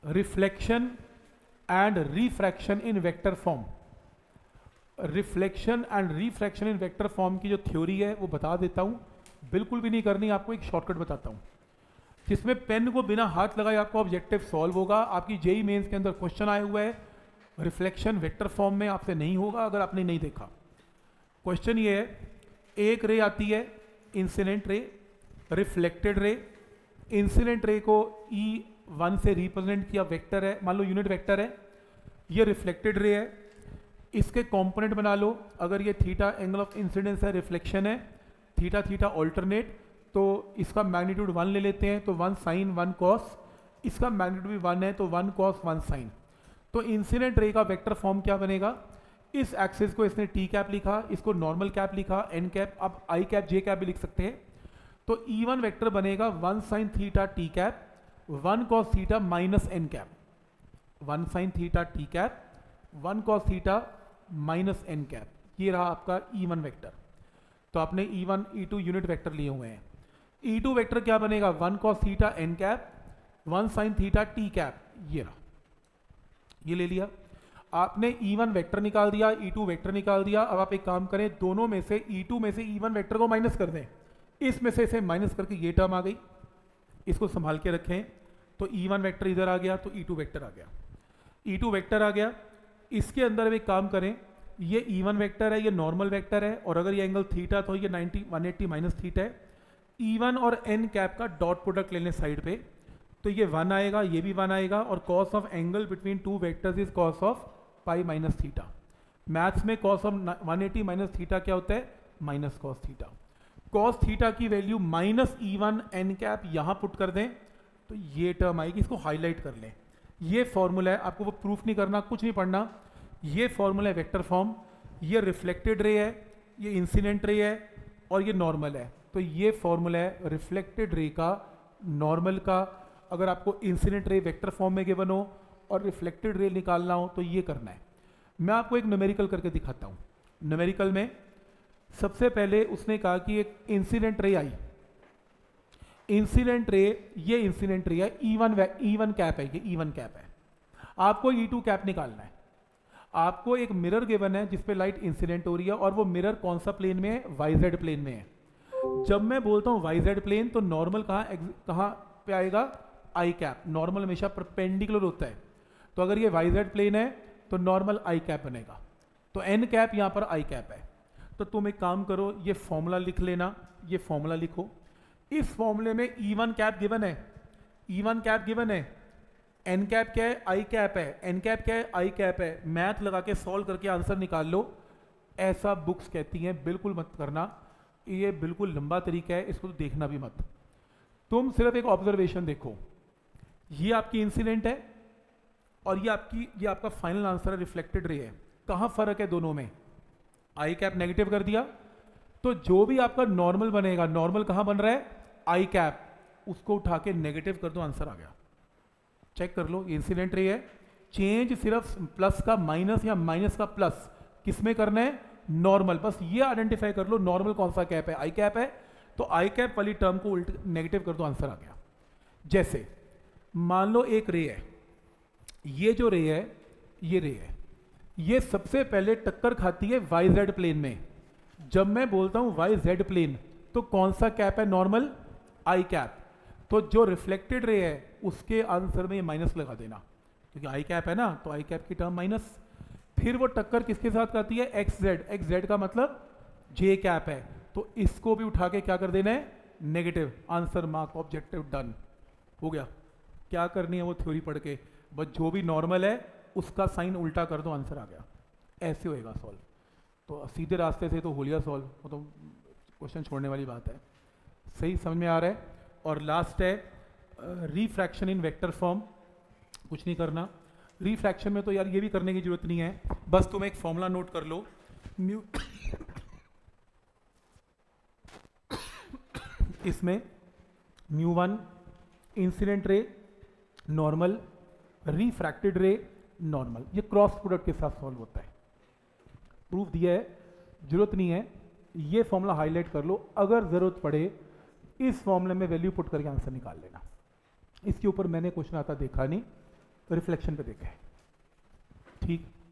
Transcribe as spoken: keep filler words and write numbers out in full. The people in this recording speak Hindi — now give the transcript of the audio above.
Reflection and refraction in vector form. Reflection and refraction in vector form की जो थ्योरी है वो बता देता हूँ, बिल्कुल भी नहीं करनी, आपको एक शॉर्टकट बताता हूँ जिसमें पेन को बिना हाथ लगाए आपको ऑब्जेक्टिव सॉल्व होगा। आपकी जेई मेंस के अंदर क्वेश्चन आया हुआ है रिफ्लेक्शन वेक्टर फॉर्म में, आपसे नहीं होगा अगर आपने नहीं देखा। क्वेश्चन ये है, एक रे आती है incident ray, reflected ray. Incident ray को ई वन से रिप्रेजेंट किया वेक्टर है, मान लो यूनिट वेक्टर है। ये रिफ्लेक्टेड रे है, इसके कंपोनेंट बना लो। अगर ये थीटा एंगल ऑफ इंसिडेंस है, रिफ्लेक्शन है, थीटा थीटा ऑल्टरनेट, तो इसका मैग्नीट्यूड वन ले लेते हैं, तो वन साइन वन कॉस, इसका मैग्नीट्यूड भी वन है तो वन कॉस वन साइन। तो इंसिडेंट रे का वेक्टर फॉर्म क्या बनेगा, इस एक्सिस को इसने टी कैप लिखा, इसको नॉर्मल कैप लिखा, एन कैप, अब आई कैप जे कैप भी लिख सकते हैं। तो ई वन वेक्टर बनेगा one sine theta T cap one cos theta minus N cap, one sine theta T cap one cos theta minus N cap. ये रहा आपका ई वन वेक्टर। तो आपने E one E two unit vector लिए हुए हैं। ई टू वेक्टर क्या बनेगा, one cos theta N cap one sine theta T cap, ये रहा, ये ले लिया। आपने ई वन वेक्टर निकाल दिया, ई टू वेक्टर निकाल दिया। अब आप एक काम करें, दोनों में से ई टू में से ई वन वेक्टर को माइनस कर दें, इसमें से इसे माइनस करके ये टर्म आ गई, इसको संभाल के रखें। तो ई वन वेक्टर इधर आ गया तो ई टू वेक्टर आ गया, ई टू वेक्टर आ गया। इसके अंदर एक काम करें, ये ई वन वेक्टर है, ये नॉर्मल वेक्टर है, और अगर ये एंगल थीटा तो ये ninety one eighty minus theta है। ई वन और एन कैप का डॉट प्रोडक्ट लेने साइड पे, तो ये वन आएगा, ये भी वन आएगा, और cos of angle between two vectors is cos of pi minus theta. Maths में cos of one eighty minus theta क्या होता है, minus cos theta. Cos theta की value minus E one N cap यहां पुट कर दें तो ये टर्म आएगी, इसको हाईलाइट कर लें। ये फॉर्मूला है, आपको वो प्रूफ नहीं करना, कुछ नहीं पढ़ना। ये फॉर्मूला है वेक्टर फॉर्म। ये रिफ्लेक्टेड रे है, ये इंसिडेंट रे है, और ये नॉर्मल है। तो ये फॉर्मूला है रिफ्लेक्टेड रे का, नॉर्मल का। अगर आपको इंसिडेंट रे वेक्टर फॉर्म में गिवन हो और रिफ्लेक्टेड रे निकालना हो तो ये करना है। मैं आपको एक न्यूमेरिकल करके दिखाता हूँ। न्यूमेरिकल में सबसे पहले उसने कहा कि एक इंसिडेंट रे आई, इंसिडेंट रे, ये इंसिडेंट रे है, E one E one cap है, ये ई वन कैप है। आपको ई टू कैप निकालना है। आपको एक मिरर गिवन है जिसपे लाइट इंसिडेंट हो रही है, और वो मिरर कौन सा प्लेन में है, वाई जेड प्लेन में है। जब मैं बोलता हूँ वाई जेड प्लेन तो नॉर्मल कहाँ कहाँ पे आएगा, आई कैप। नॉर्मल हमेशा परपेंडिकुलर होता है, तो अगर ये वाई जेड प्लेन है तो नॉर्मल आई कैप बनेगा। तो एन कैप यहाँ पर आई कैप है। तो तुम एक काम करो, ये फॉर्मूला लिख लेना, ये फॉर्मूला लिखो। इस फॉर्मूले में ई वन कैप गिवन है, ई वन कैप गिवन है, एन कैप क्या है, आई कैप है, एन कैप क्या है, आई कैप है। मैथ लगा के सॉल्व करके आंसर निकाल लो, ऐसा बुक्स कहती हैं। बिल्कुल मत करना, ये बिल्कुल लंबा तरीका है, इसको तो देखना भी मत। तुम सिर्फ एक ऑब्जर्वेशन देखो, ये आपकी इंसिडेंट है और ये आपकी, ये आपका फाइनल आंसर है, रिफ्लेक्टेड रे है। कहाँ फर्क है दोनों में, आई कैप नेगेटिव कर दिया तो जो भी आपका नॉर्मल बनेगा, नॉर्मल कहाँ बन रहा है, आई कैप, उसको उठा के नेगेटिव कर दो, आंसर आ गया। चेक कर लो, इंसिडेंट रे है। चेंज सिर्फ प्लस का माइनस या माइनस का प्लस किसमें करना है, नॉर्मल। बस ये आइडेंटिफाई कर लो नॉर्मल कौन सा कैप है, आई कैप है, तो आई कैप वाली टर्म को उल्ट नेगेटिव कर दो, आंसर आ गया। जैसे मान लो एक रे है, ये जो रे है, ये रे है, ये सबसे पहले टक्कर खाती है वाई जेड प्लेन में। जब मैं बोलता हूं वाई जेड प्लेन तो कौन सा कैप है, नॉर्मल, आई कैप। तो जो रिफ्लेक्टेड रे है उसके आंसर में ये माइनस लगा देना, क्योंकि आई कैप है ना, तो आई कैप की टर्म माइनस। फिर वो टक्कर किसके साथ खाती है, एक्स जेड, एक्स जेड का मतलब जे कैप है, तो इसको भी उठा के क्या कर देना है, negative. Answer mark, objective done, हो गया। क्या करनी है वो थ्योरी पढ़ के, बस जो भी नॉर्मल है उसका साइन उल्टा कर दो, आंसर आ गया। ऐसे होएगा सॉल्व। तो सीधे रास्ते से तो हो लिया सॉल्व, वो तो क्वेश्चन छोड़ने वाली बात है। सही समझ में आ रहा है। और लास्ट है रिफ्रैक्शन इन वेक्टर फॉर्म। कुछ नहीं करना रिफ्रैक्शन में, तो यार ये भी करने की जरूरत नहीं है, बस तुम एक फॉर्मूला नोट कर लो। न्यू इसमें mu one incident ray normal, refracted ray normal, ये क्रॉस प्रोडक्ट के साथ सॉल्व होता है। प्रूफ दिया है, जरूरत नहीं है, ये फॉर्मूला हाईलाइट कर लो। अगर जरूरत पड़े इस फॉर्मूले में वैल्यू पुट करके आंसर निकाल लेना। इसके ऊपर मैंने क्वेश्चन आता देखा नहीं, रिफ्लेक्शन पे देखा है। ठीक।